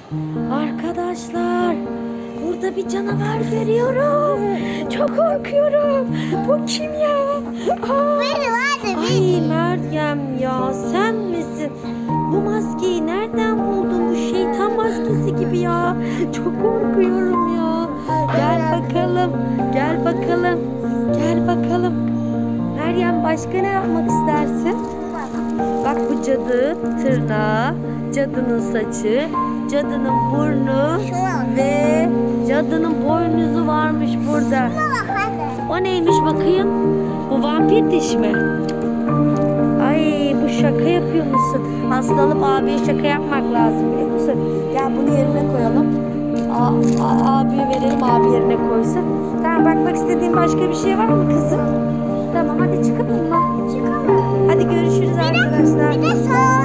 Arkadaşlar, burada bir canavar görüyorum. Çok korkuyorum. Bu kim ya? Ay Meryem ya, sen misin? Bu maskeyi nereden buldun? Bu şeytan maskesi gibi ya. Çok korkuyorum ya. Gel bakalım. Gel bakalım. Gel bakalım. Meryem, başka ne yapmak istersin? Bak, bu cadı tırnağı, cadının saçı, cadının burnu ve cadının boynuzu varmış burada. O neymiş bakayım? Bu vampir diş mi? Ay, bu şaka yapıyor musun? Aslanım, abiye şaka yapmak lazım, biliyor musun? Gel bunu yerine koyalım. Abiye verelim, abi yerine koysun. Tamam, bakmak istediğin başka bir şey var mı kızım? Tamam, hadi çıkalım mı? Çıkalım. Hadi görüşürüz arkadaşlar. Bir de